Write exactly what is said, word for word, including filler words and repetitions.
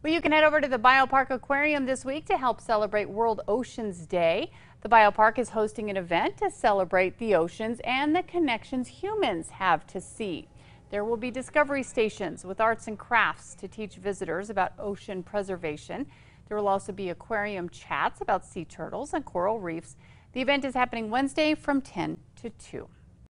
Well, you can head over to the BioPark Aquarium this week to help celebrate World Oceans Day. The BioPark is hosting an event to celebrate the oceans and the connections humans have to sea. There will be discovery stations with arts and crafts to teach visitors about ocean preservation. There will also be aquarium chats about sea turtles and coral reefs. The event is happening Wednesday from ten to two.